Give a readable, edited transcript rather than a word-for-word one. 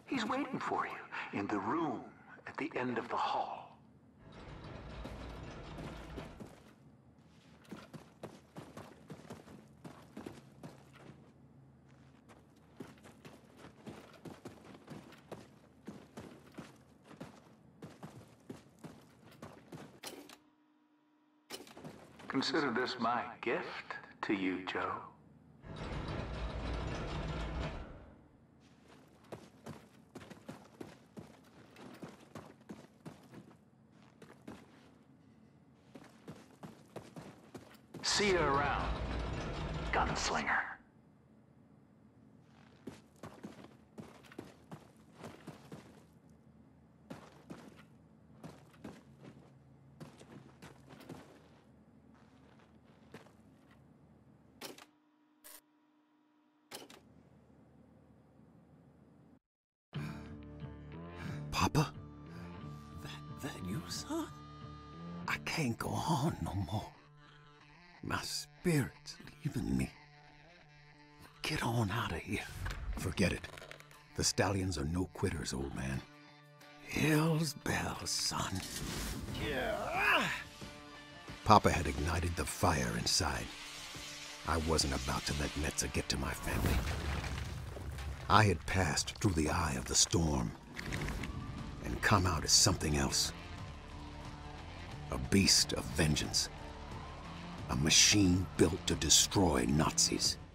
He's waiting for you in the room at the end of the hall. Consider this my gift to you, Joe. See you around, gunslinger. Papa? That you, son? I can't go on no more. My spirit's leaving me. Get on out of here. Forget it. The stallions are no quitters, old man. Hell's bells, son. Yeah. Papa had ignited the fire inside. I wasn't about to let Metza get to my family. I had passed through the eye of the storm and come out as something else. A beast of vengeance. A machine built to destroy Nazis.